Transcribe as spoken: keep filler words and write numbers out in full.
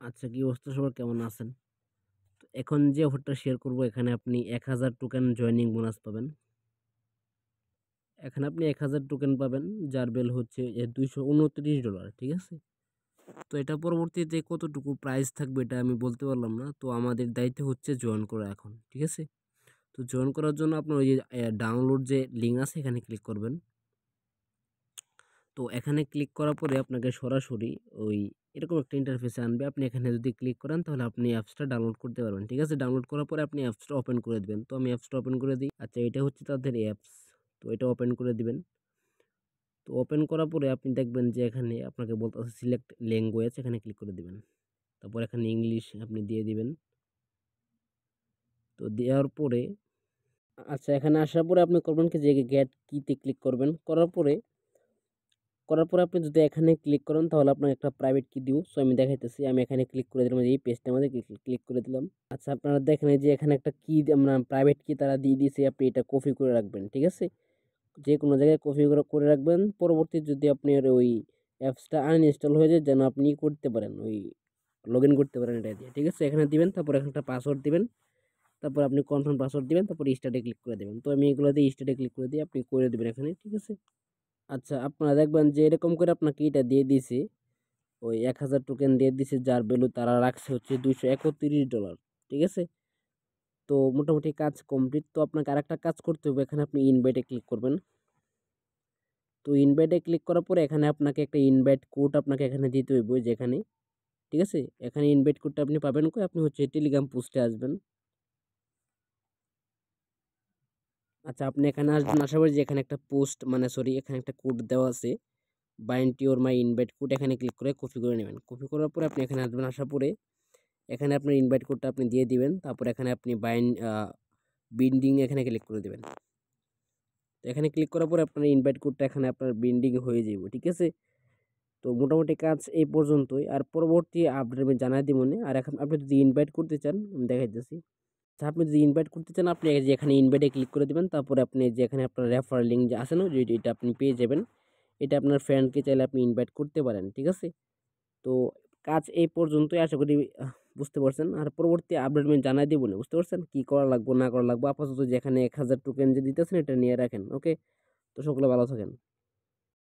আচ্ছা, কি অবস্থা সবার, কেমন আছেন? তো এখন যে অফারটা শেয়ার করব, এখানে আপনি এক হাজার টোকেন জয়েনিং বোনাস পাবেন। এখানে আপনি এক হাজার টোকেন পাবেন, যার বেল হচ্ছে এ দুইশো উনত্রিশ ডলার, ঠিক আছে? তো এটা পরবর্তীতে কতটুকু প্রাইস থাকবে এটা আমি বলতে পারলাম না। তো আমাদের দায়িত্ব হচ্ছে জয়েন করা এখন, ঠিক আছে? তো জয়েন করার জন্য আপনার ওই যে ডাউনলোড যে লিঙ্ক আছে এখানে ক্লিক করবেন। তো এখানে ক্লিক করার পরে আপনাকে সরাসরি ওই এরকম একটা ইন্টারফেসে আনবে। আপনি এখানে যদি ক্লিক করেন তাহলে আপনি অ্যাপসটা ডাউনলোড করতে পারবেন, ঠিক আছে? ডাউনলোড করার পরে আপনি অ্যাপসটা ওপেন করে দিবেন। তো আমি অ্যাপসটা ওপেন করে দিই। আচ্ছা, এটা হচ্ছে তাদের অ্যাপস। তো এটা ওপেন করে দিবেন। তো ওপেন করার পরে আপনি দেখবেন যে এখানে আপনাকে বলতেছে সিলেক্ট ল্যাঙ্গুয়েজ, এখানে ক্লিক করে দিবেন। তারপর এখানে ইংলিশ আপনি দিয়ে দিবেন। তো দেওয়ার পরে আচ্ছা, এখানে আসার পরে আপনি করবেন কি যে গেট কিতে ক্লিক করবেন। করার পরে করার পরে আপনি যদি এখানে ক্লিক করেন তাহলে আপনাকে একটা প্রাইভেট কি দিব। সো আমি দেখাইতেছি। আমি এখানে ক্লিক করে দিলাম, এই পেজটার মধ্যে ক্লিক করে দিলাম। আচ্ছা, আপনারা দেখেন এই যে এখানে একটা কি আমরা প্রাইভেট কি তারা দিয়ে দিয়েছে, আপনি এটা কপি করে রাখবেন, ঠিক আছে? যে কোনো জায়গায় কপি করে করে রাখবেন। পরবর্তী যদি আপনার ওই অ্যাপসটা আনইনস্টল হয়ে যায় যেন আপনি করতে পারেন, ওই লগ ইন করতে পারেন এটা দিয়ে, ঠিক আছে? এখানে দিবেন, তারপর এখানে একটা পাসওয়ার্ড দিবেন, তারপর আপনি কনফার্ম পাসওয়ার্ড দিবেন, তারপর স্টার্টে ক্লিক করে দেবেন। তো আমি এগুলো দিয়ে স্টার্টে ক্লিক করে দিয়ে আপনি করে দেবেন এখানে, ঠিক আছে? আচ্ছা, আপনারা দেখবেন যে এরকম করে আপনাকে এটা দিয়ে দিয়েছে, ওই এক হাজার টোকেন দিয়ে দিছে, যার ভ্যালু তারা রাখছে হচ্ছে দুইশো একত্রিশ ডলার, ঠিক আছে? তো মোটামুটি কাজ কমপ্লিট। তো আপনাকে আরেকটা কাজ করতে হবে, এখানে আপনি ইনভাইটে ক্লিক করবেন। তো ইনভাইটে ক্লিক করার পরে এখানে আপনাকে একটা ইনভাইট কোড আপনাকে এখানে দিতে হইব যেখানে, ঠিক আছে? এখানে ইনভাইট কোডটা আপনি পাবেন কই, আপনি হচ্ছে টেলিগ্রাম পোস্টে আসবেন। আচ্ছা, আপনি এখানে আসবেন, আশা করি যে এখানে একটা পোস্ট মানে সরি এখানে একটা কোড দেওয়া আছে, bind your my invite code, এখানে ক্লিক করে কপি করে নেবেন। কপি করার পরে আপনি এখানে আসবেন, আসার পরে এখানে আপনার ইনভাইট কোডটা আপনি দিয়ে দিবেন। তারপর এখানে আপনি বাইন্ড বিন্ডিং এখানে ক্লিক করে দিবেন। তো এখানে ক্লিক করার পরে আপনার ইনভাইট কোডটা এখানে আপনার বিন্ডিং হয়ে যাবে, ঠিক আছে? তো মোটামুটি কাজ এই পর্যন্তই। আর পরবর্তী আপডেট আমি জানাই দিব মনে। আর এখন আপনি যদি ইনভাইট করতে চান আমি দেখাইতেছি। আচ্ছা, আপনি যদি ইনভাইট করতে চান আপনি এই যে এখানে ইনভাইটে ক্লিক করে দিবেন। তারপরে আপনি যে এখানে আপনার রেফার লিঙ্ক যে আছে না, যে এটা আপনি পেয়ে যাবেন। এটা আপনার ফ্রেন্ডকে চাইলে আপনি ইনভাইট করতে পারেন, ঠিক আছে? তো কাজ এই পর্যন্তই, আশা করি আহ, বুঝতে পারছেন। আর পরবর্তী আপডেট আমি জানাই দিব না, বুঝতে পারছেন কি করা লাগবে না করা লাগবে। আপাতত যেখানে এক হাজার টোকেন যে দিতেছেন এটা নিয়ে রাখেন, ওকে? তো সকলে ভালো থাকেন।